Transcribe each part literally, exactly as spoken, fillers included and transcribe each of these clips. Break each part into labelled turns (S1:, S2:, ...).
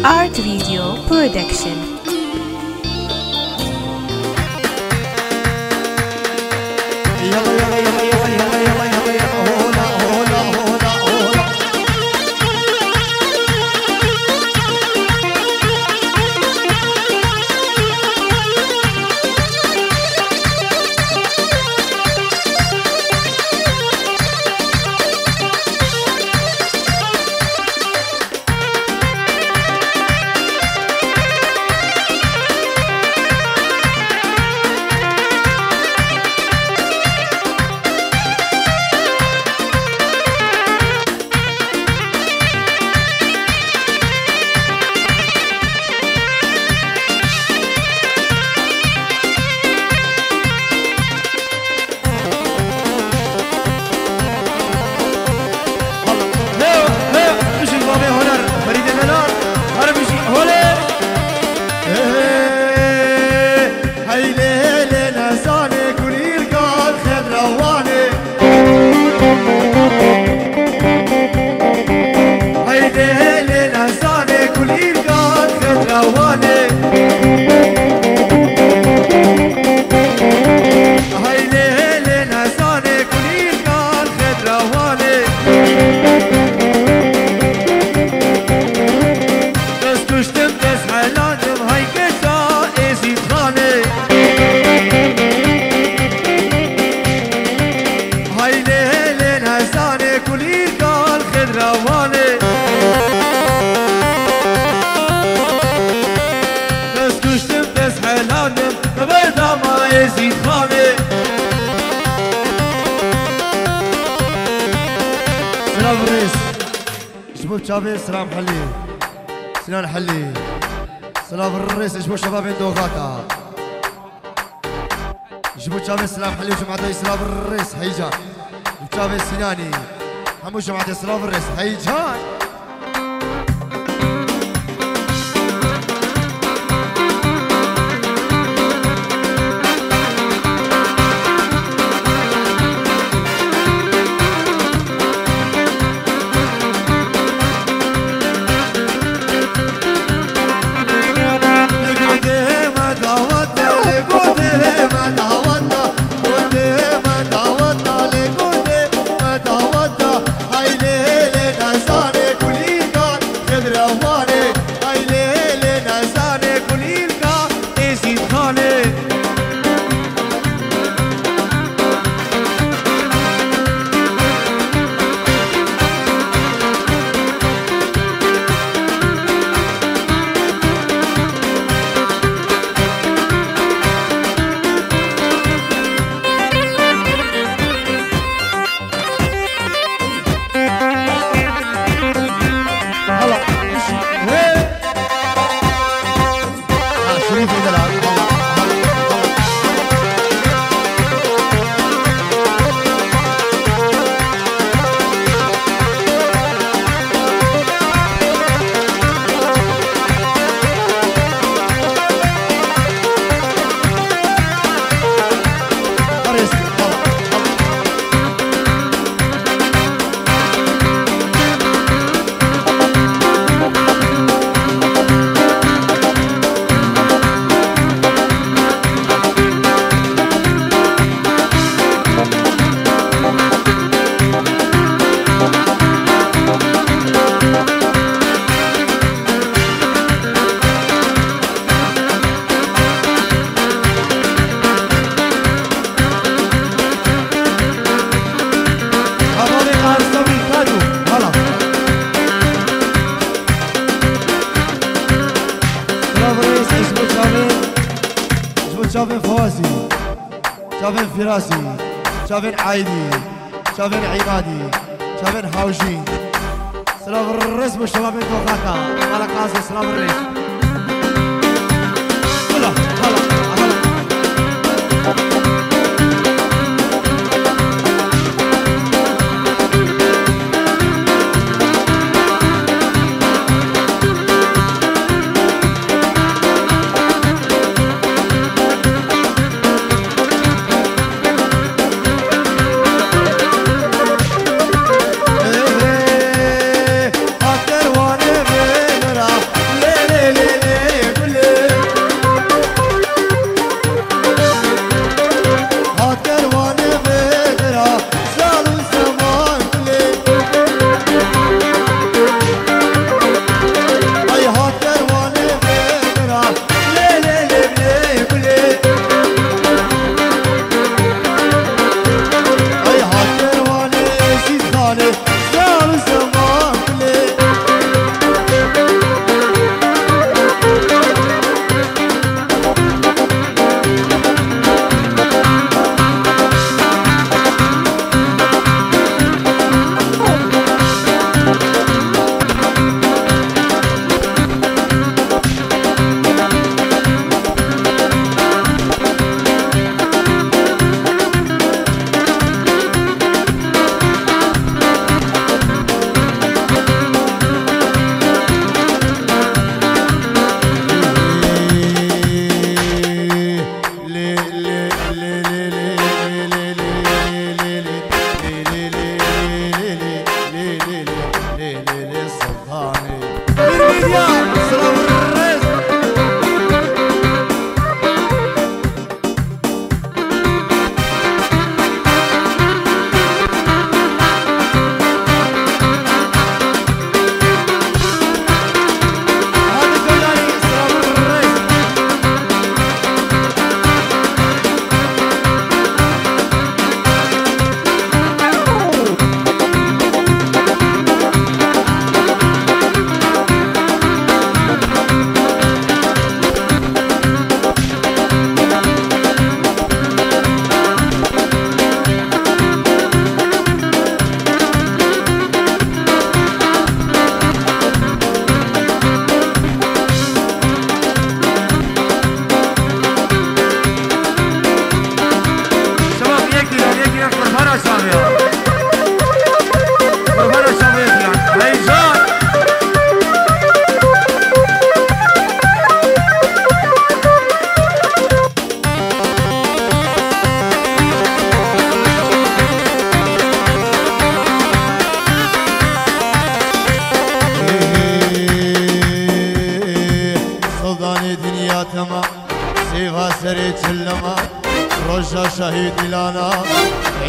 S1: Art Video Production.
S2: يلا يلا يلا يلا يلا يلا يلا يلا هولا هولا هولا هولا شابين سلام حلي سنان حلي سلام الرئيس جبوا شباب دوغاتا جبوا شابين سلام حلي وجماعة سلام الرئيس هيجان شابين سناني همو جماعة سلام الرئيس هيجان شافين فوازي شافين فراسي شافين عايدي شافين عمادي شافين حوجي سلام الرئيس والشباب من دوغاتا على قاسي سلام الرئيس هلا هلا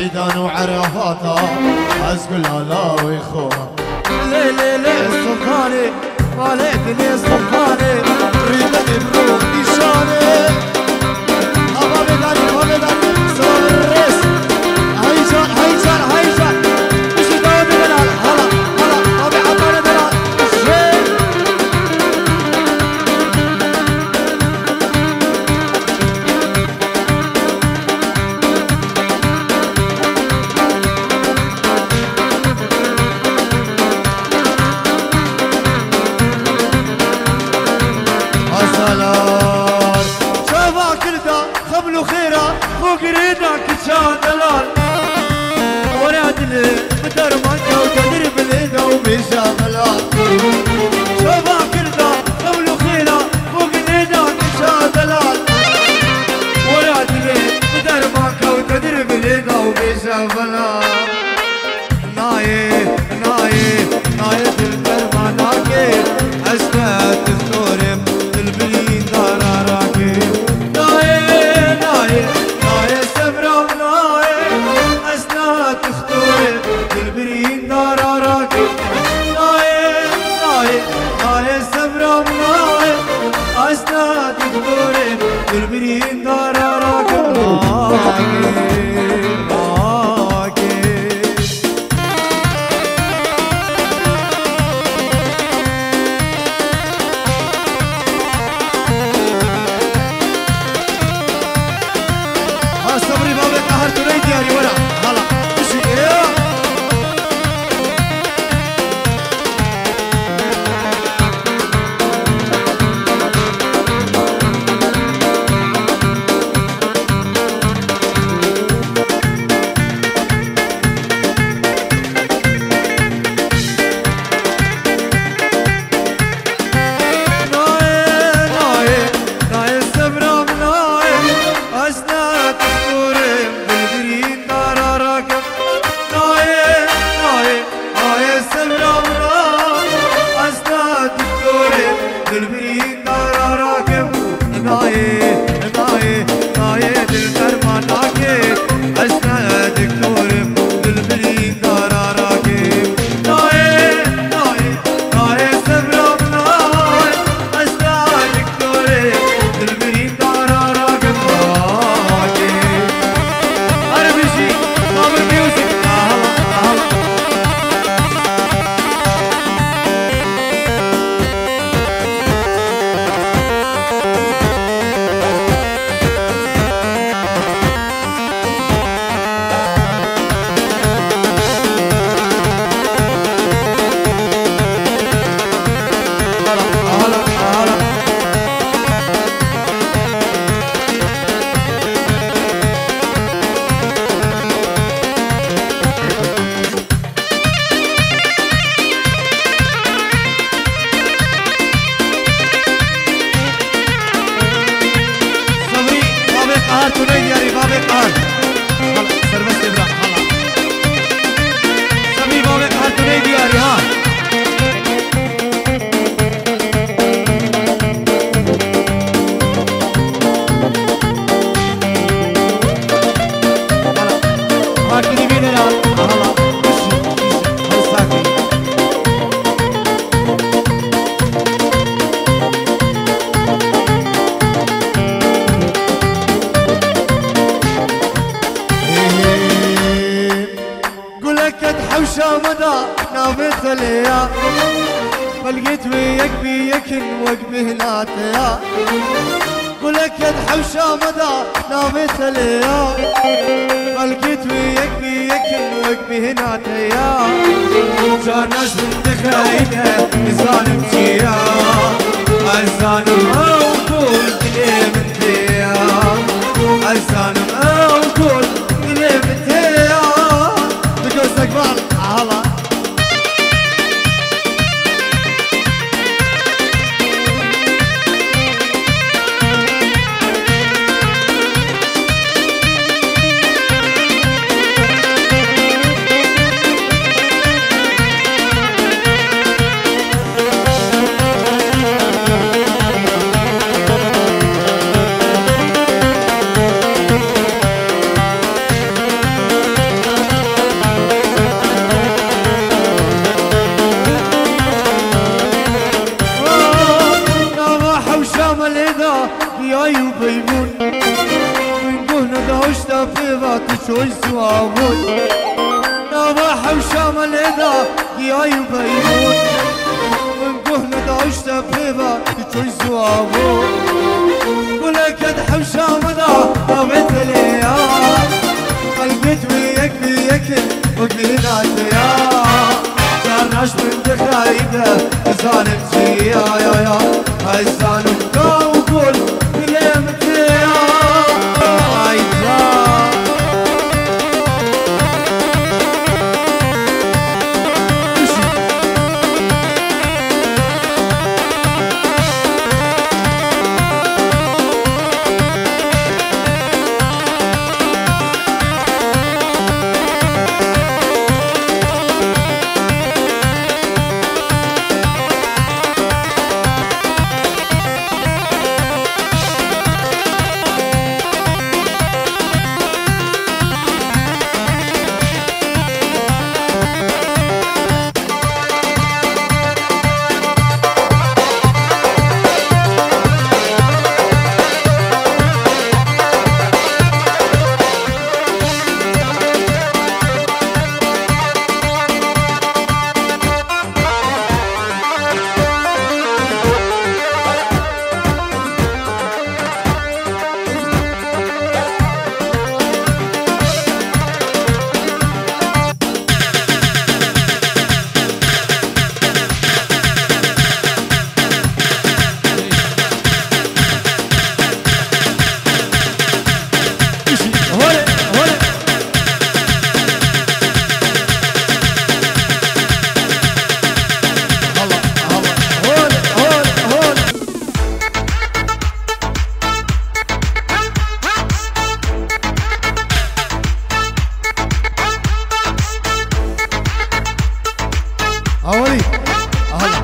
S2: عيدان وعرفاته أسقل لا ويخوها لي لي لي السلطاني مالك لي السلطاني ريدك بروح نشاني أبابي داني أبابي داني سلام الرئيس هيجان هيجان هيجان مش داودي دلال هلا هلا أبي عطاني دلال الشيء خبلو خيرا فوق ريدك كان دلال وراد لي بدر مكة وقدر بالإيدا وبيشا ملال شوفا كردا خبلو خيرا فوق ريدك كان دلال وراد لي بدر مكة وقدر بالإيدا وبيشا ملال ناي ناي ناي تلبر ما ناكي أسنى تذكرم تلبلين دارا راكي البرين دار راكب نايم نايم نايم سبرا نايم أسناد الدورين البرين دار راكب راكب ها صبري بابك أهل تريد يا ريولا هلا مشي إيه حوشة مدى نافت ليا فلقيت وياك بيك وقبه ناتيا قولك يا حوشة مدى نافت ليا فلقيت وياك بيك وقبه ناتيا كان ناس بنت خاينة ظالم فيا الظالم أوكل كلمة انتيا الظالم أوكل كلمة انتيا بجوز أقبال هلا توي سوابوي نباح وشام الإذا جاي وبيمون من قهنا داوش تبيبا توي سوابوي ولك أدحم شام ذا أبعد الإيام قلبت وياك بيك وقلنا يا جارناش من دخايده زانم جيا يا يا هاي زانم قاوقول كلمتي يا هاي أولي أهلا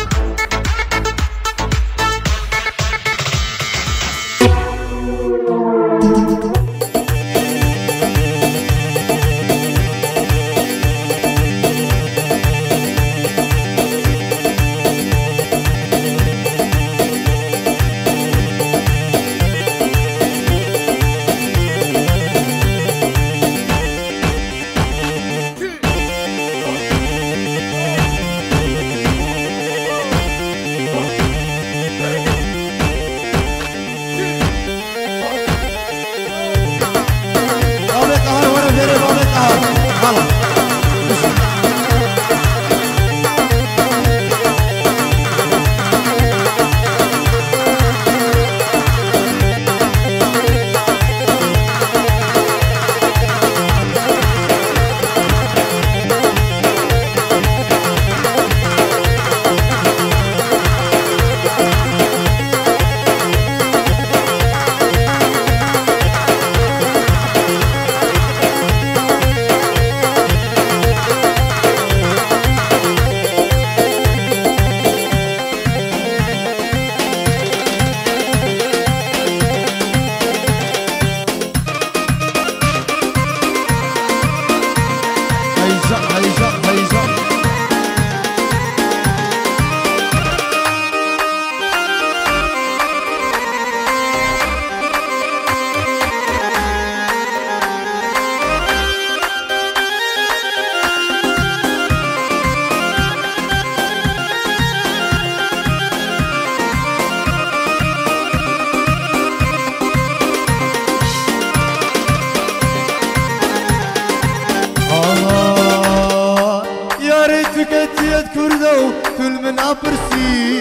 S2: تكتيت كردو كل من أبرسي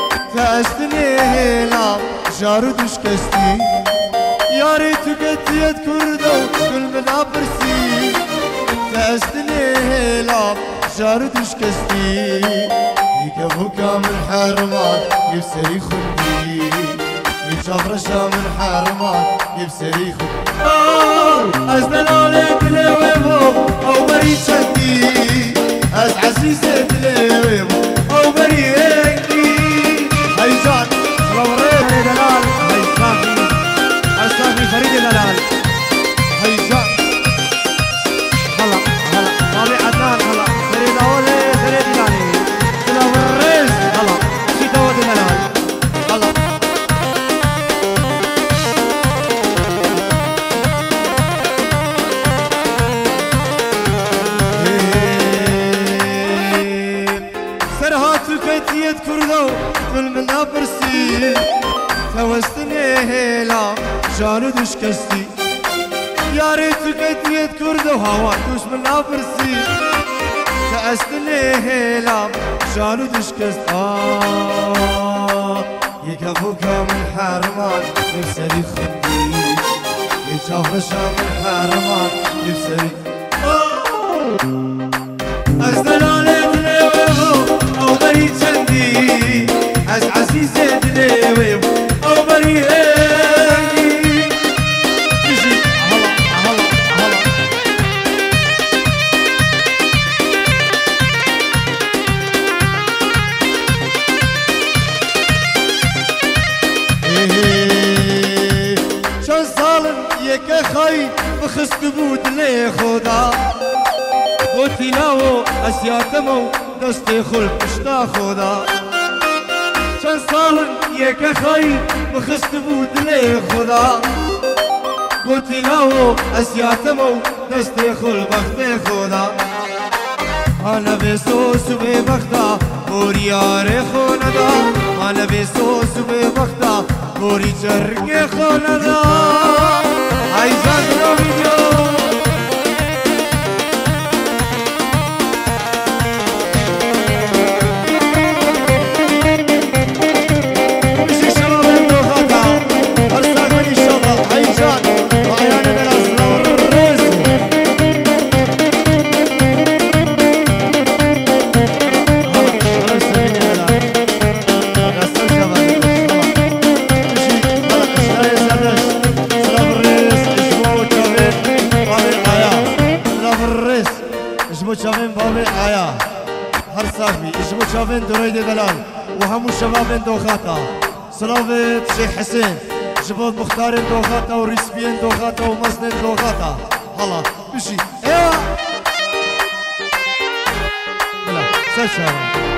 S2: فأستني هلا جاردوش كستي يا ريت تكتيت كردو كل من أبرسي فأستني هلا جاردوش كستي يكفوكا من حرمان يبسري خدي يجبرشا من حرمان يبسري خدي أزدلالي بلويبو أو بريد شدي از عزيزة تلويم او بريئني هيجان روريت دلال هي صافي الصافي فريد دلال هيجان هلا هلا طالع عدنان هلا فريد اولي فريد دلالي كلا وريز هلا شيتا ودي دلال هلا كردو ظلمنا برسي توستني هلا جانو دشكستي يا ريت قديت كردو هوا دوش من برسي توستني هلا جانو دشكست آه يكفوك من حرمان نفسري خدي يتشافرشا من حرمان نفسري از دلالي دليوه او بري چندي از عزيزي دليوه او بري هنگي بجي هلا هلا هلا شان صالن يك خي بخست بود لي خدا قلتي لاو اسياتمو دستي خل اشتا خدا شان صالن يك خي بخست بود لي خدا قلتي لاو اسياتمو دستي خل بختي خدا انا بسوس ببختا بوريار خوندا انا بسوس ببختا بوري چرگ خوندا ای جان رو ویدیو شافين بابي آيا هر صافي اجبو شافين دريد دلال وهمو شبابين دوخاتا صلافة شيخ حسين جبود مختارين دوخاتا ورسبيين دوخاتا ومسنين دوخاتا هلا بشي ايوا بلا سلسة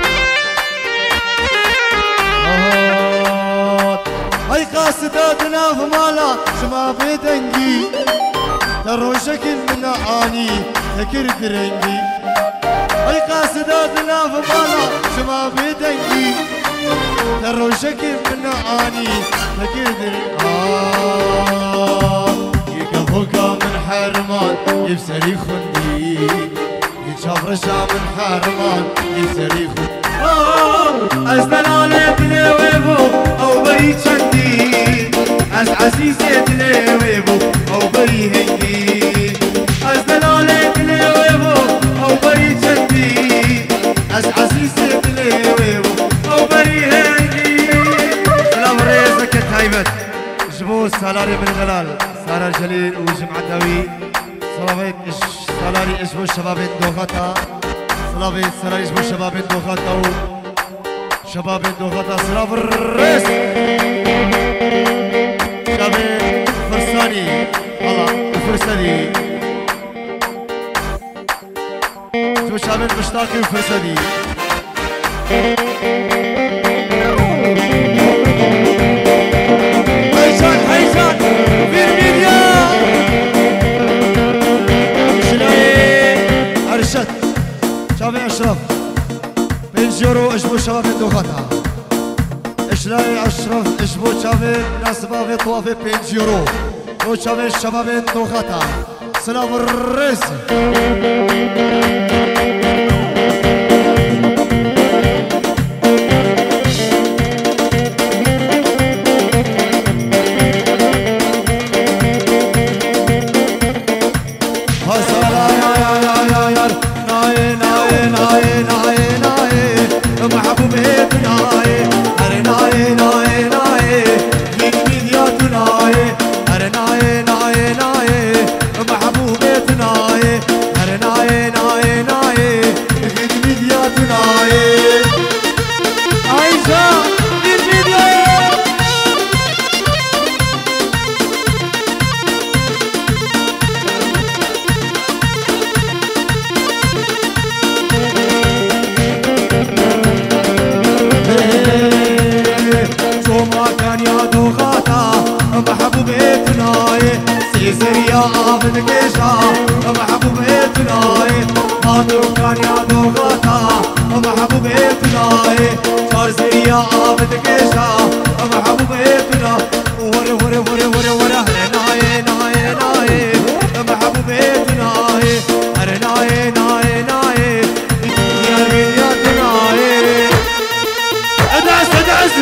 S2: هاي قاصداتنا في مالا شما في دنجي ترو شكل من آني تكر درنجي اي قاصداتنا في مالا شما في دنجي ترو شكل من آني تكر درنجي آه يكفوك من حرمان يبسري خندي يتشاف رشا من حرمان يبسري خندي آه أزدلالي تلويبو أو بري چندي از عزيزي تلويبو أو بري هنگي أزدلالي تلويبو أو بري چندي از عزيزي تلويبو أو بري هنگي سلام ريزك تايبت جبو سالاري من غلال سارة جليل وجمع داوي صلابيت إش سالاري إجبو شبابين دوغاتا صلابيت سالاري إجبو شبابين دوغاتا شبابين دوغاتا صلاف الرئيس شبابين فرساني الله الفرساني شو شبابين مشتاقي وفرساني هيجان هيجان في الميديا شلاي أرشد شبابين أشرف بنجيرو اجبو شباب دوغاتا اشلاي اشرف اجبو شباب ناس باب طوافي بنجيرو و شباب شباب دوغاتا سلام الرئيس محبوب اتناي يا عابد كيشا محبوبتنا ورا ورا ورا ورا ورا ناي ناي ناي محبوبتنا اري ناي ناي ناي يا يا ناي ادعس ادعس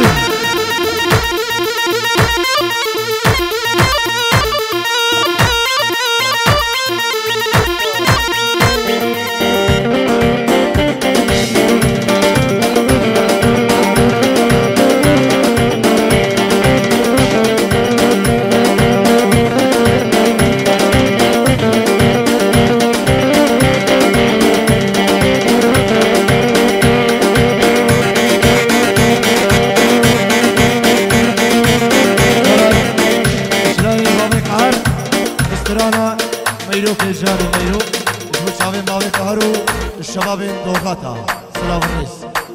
S2: ميرو كجار ميرو شباب ماوي كهرو الشباب دوغاتا سلام الرئيس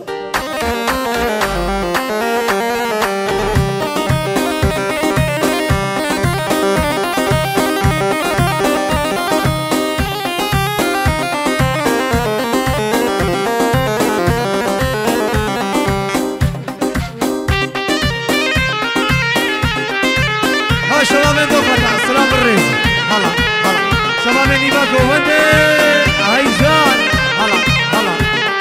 S2: هاي شباب دوغاتا سلام الرئيس هلا شباب نيباكو ودي عايزان هلا هلا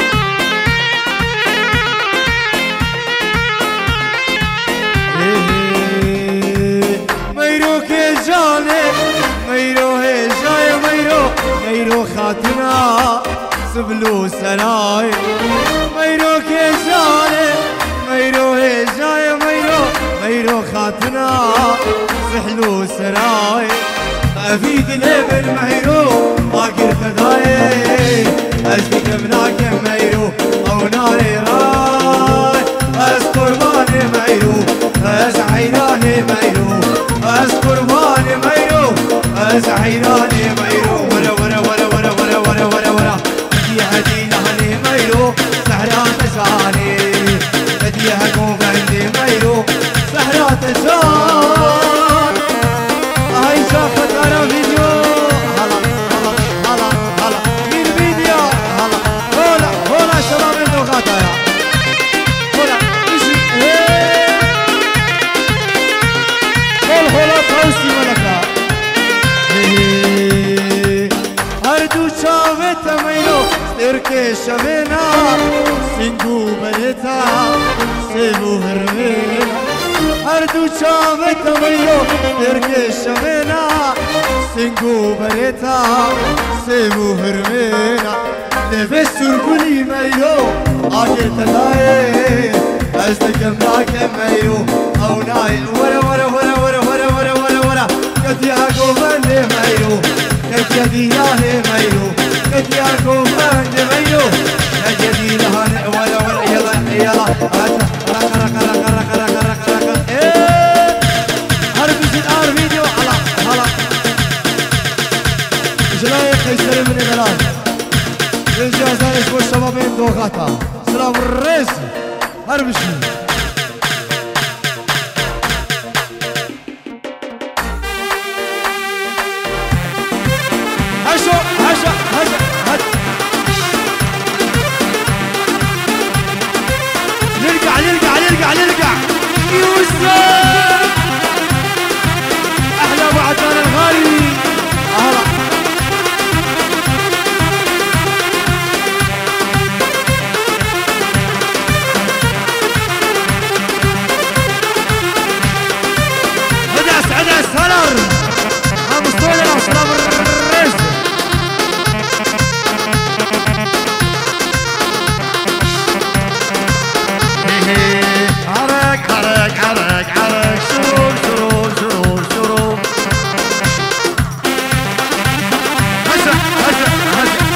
S2: ميرو كجاني ميرو هجاي ميرو ميرو خاتنا سبلو سراي ميرو كجاني ميرو هجاي ميرو ميرو خاتنا سحلو سراي أفيد ليبل ميرو باقر فداي أشتك مناك ميرو أو ناري راي أسقرباني ميرو أسعيراني ميرو أسقرباني ميرو أسعيراني ميرو ورا ورا ورا ورا ورا ورا ورا ورا بدي هدينا هني ميرو سحرات جاني بدي هكون عندي ميرو سحرات جاني هاي شافت انا فيديو هلا هلا هلا هلا مين فيديو هلا هلا هلا شباب اللغات يا هلا ايشي هلا هلا توسي ملكا هردو شافت ميلو ستركي شبينا سنجو بلتا سيبو هرمينا هردو شافت ميلو ستركي شبينا سنجو بلتا سيبو هرمينا نفس سرقلي ميلو آجر تلاي أستكم معك ميلو أو ناي ورا ورا ورا ورا ورا ورا ورا ورا كتي أكو مندي ميلو كتي ديناه ميلو كتي أكو مندي ميلو كتي لهان ورا ورا يلا يلا ركا ركا ركا ركا ركا ركا ركا إيه هربي زد آر فيديو هلا هلا جلاي قيسري من الغلال الجازان اسمه الشبابين دوغاتا سلام الرئيس هربشي هشو هشو هشو هشو نرجع نرجع نرجع نرجع يوسف احلى ابو عدنان الغالي هلا عدس عدس هلر خمسطولة سلام الرئيس حرك حرك حرك حرك شروق شروق شروق شروق هسه هسه هسه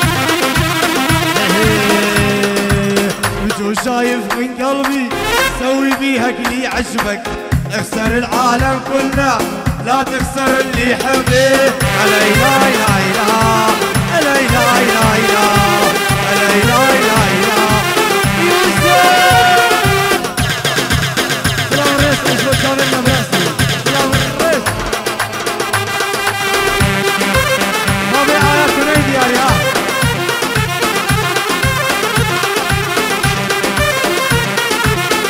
S2: وجو شايف من قلبي سوي بيها اللي يعجبك اخسر العالم كله لا تخسر اللي يحبك علي لا لا لا علي لا لا لا علي لا لا لا يوسف سلام الرئيس ايش كاملنا براسي سلام الرئيس ما بيعرف تنيدي يا ريال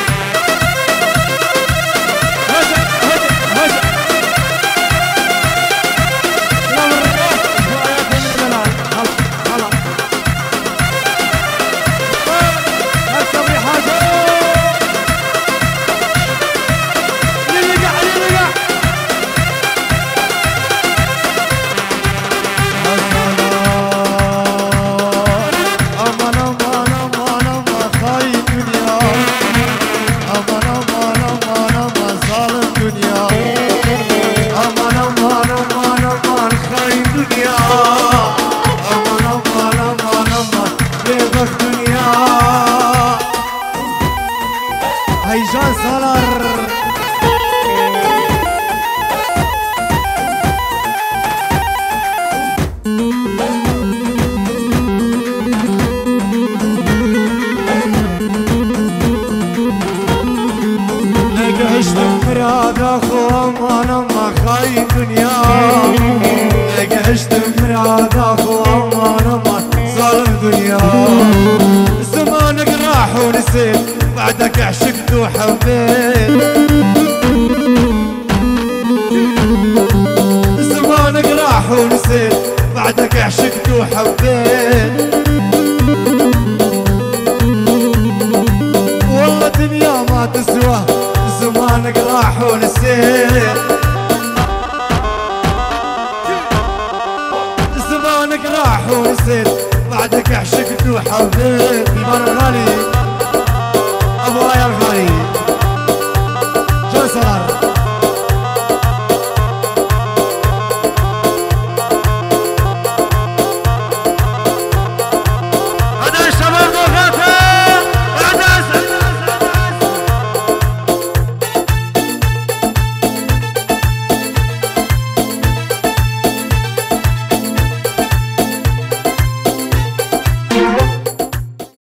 S2: وامان امان ظالم دنيا. زمانك راح ونسيت بعدك عشقت وحبيت. زمانك راح ونسيت بعدك عشقت وحبيت. والله دنيا ما تسوى زمانك راح ونسيت. زمانك راح ونسيت بعدك عشقت وحبيت. المرة الغالية